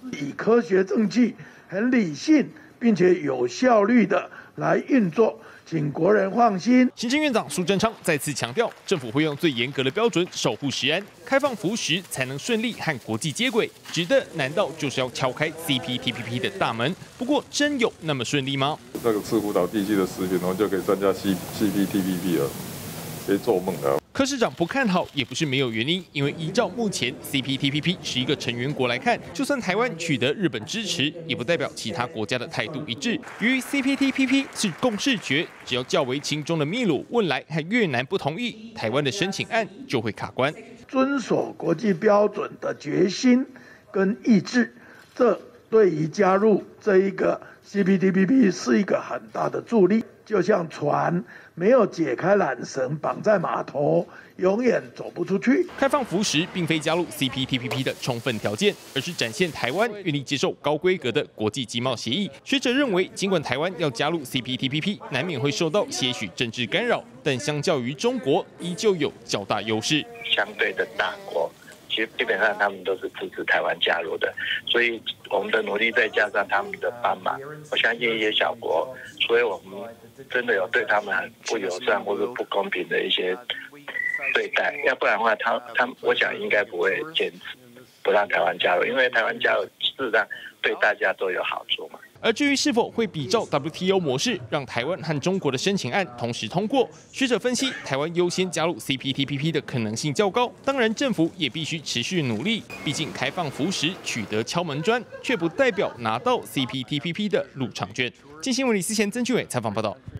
以科学证据、很理性并且有效率的来运作。 请国人放心。 行政院长苏贞昌再次强调，政府会用最严格的标准守护食安，开放福食才能顺利和国际接轨。指的难道就是要敲开 CPTPP 的大门？不过，真有那么顺利吗？ 那个赤湖岛地区的食品，我们就可以参加 CPTPP 了，别做梦了。 柯市长不看好也不是没有原因，因为依照目前 CPTPP 11个成员国来看，就算台湾取得日本支持，也不代表其他国家的态度一致。由于 CPTPP 是共识决，只要较为亲中的秘鲁、汶莱和越南不同意，台湾的申请案就会卡关。 遵守国际标准的决心跟意志，这对于加入这一个 CPTPP 是一个很大的助力。 就像船没有解开缆绳绑在码头，永远走不出去。 开放福食并非加入 CPTPP 的充分条件，而是展现台湾愿意接受高规格的国际经贸协议。学者认为，尽管台湾要加入 CPTPP， 难免会受到些许政治干扰，但相较于中国，依旧有较大优势。 相对的大国。 其实基本上他们都是支持台湾加入的，所以我们的努力再加上他们的帮忙，我相信一些小国，所以我们真的有对他们很不友善或者不公平的一些对待，要不然的话，他我想应该不会坚持不让台湾加入，因为台湾加入事实上对大家都有好处嘛。 而至于是否会比照 WTO 模式，让台湾和中国的申请案同时通过，学者分析，台湾优先加入 CPTPP 的可能性较高。当然，政府也必须持续努力，毕竟开放福食取得敲门砖，却不代表拿到 CPTPP 的入场券。镜新闻李思贤、曾俊伟采访报道。